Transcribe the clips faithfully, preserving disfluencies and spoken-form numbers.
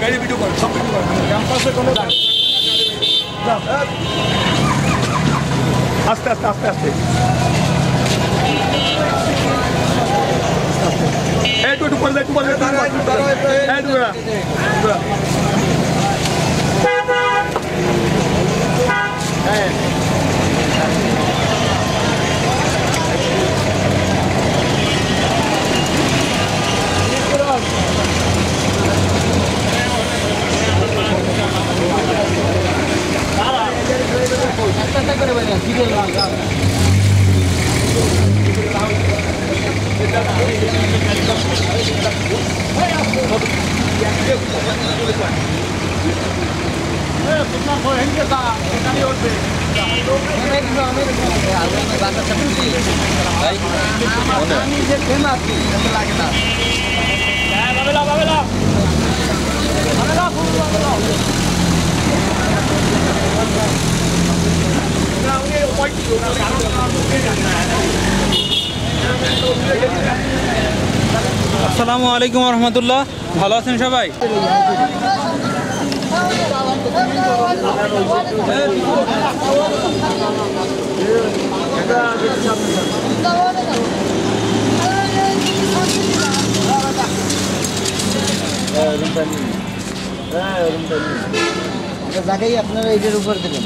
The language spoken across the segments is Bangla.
গাড়ি ভিডিও করেন, সব ভিডিও করেন। ক্যাম্পাসে কোনো গাড়ি আস্তে আস্তে আস্তে আস্তে একটু একটু করে একটু করে আসসালামু আলাইকুম রহমতুল্লাহ, ভালো আছেন সবাই? জায়গায় আপনারা এটার উপর দেবেন।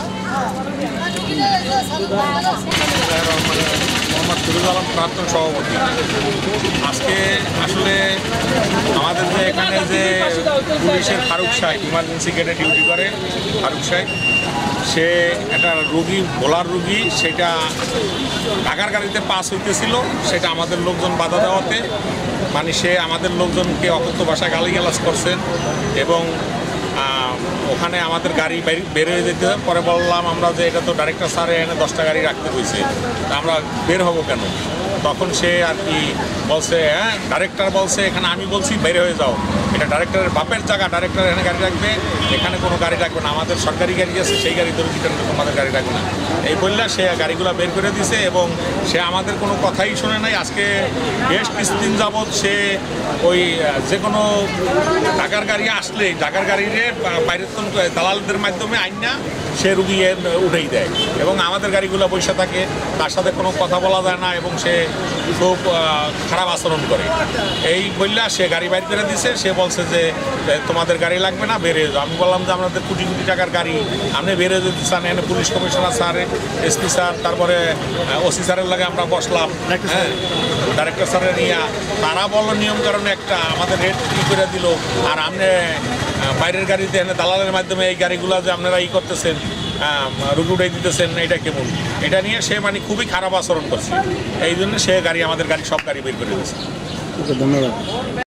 মোহাম্মদ ফিরোজ আলম, প্রাক্তন সভাপতি। আজকে আসলে আমাদের যে এখানে যে পুলিশের ফারুক সাহেব, ইমার্জেন্সি গেটে ডিউটি করে ফারুক সাহেব, সে একটা রুগী, ভোলার রুগী, সেটা ঢাকার গাড়িতে পাস হইতেছিল, সেটা আমাদের লোকজন বাধা দেওয়াতে মানে সে আমাদের লোকজনকে অকথ্য ভাষায় গালিগালাজ করছেন এবং ওখানে আমাদের গাড়ি বের হয়ে যেতে পরে বললাম আমরা যে এটা তো ডাইরেক্টর স্যারে এনে দশটা গাড়ি রাখতে হয়েছে, আমরা বের হবো কেন? তখন সে আর কি বলছে, হ্যাঁ ডাইরেক্টর বলছে, এখানে আমি বলছি বের হয়ে যাও, এটা ডাইরেক্টরের বাপের জায়গা, ডাইরেক্টর এখানে গাড়ি রাখবে, এখানে কোনো গাড়ি রাখবে না, আমাদের সরকারি গাড়ি আছে সেই গাড়ি ধরে দিতে তোমাদের গাড়ি রাখবে না, এই বললে সে গাড়িগুলো বের করে দিছে এবং সে আমাদের কোনো কথাই শোনে নাই। আজকে বেশ কিছুদিন যাবৎ সে ওই যে কোনো ঢাকার গাড়ি আসলে ঢাকার গাড়িরে বাইরের দালালদের মাধ্যমে আইন না সে রুগী উঠেই দেয় এবং আমাদের গাড়িগুলো বসে থাকে, তার সাথে কোনো কথা বলা যায় না এবং সে খুব খারাপ আচরণ করে। এই বললে সে গাড়ি বাইর করে দিছে, সে বলছে যে তোমাদের গাড়ি লাগবে না, বেরিয়ে যাও। আমি বললাম যে আমাদের কোটি কোটি টাকার গাড়ি, আপনি বেরিয়ে যেতে চান, এখানে police commissioner sir, SP sir, তারপরে ওসি স্যারের লাগে আমরা বসলাম, হ্যাঁ ডাইরেক্টর স্যারের নিয়ে, তারা বললো নিয়ম কারণে একটা আমাদের রেট ই করে দিল, আর আপনি বাইরের গাড়িতে এনে দালালের মাধ্যমে এই গাড়িগুলো যে আপনারা ই করতেছেন, রুগী উঠাই দিতেছেন, এটা কেমন? এটা নিয়ে সে মানে খুবই খারাপ আচরণ করছে, এই জন্য সে গাড়ি আমাদের গাড়ি সব গাড়ি বের করে দিয়েছে। ধন্যবাদ।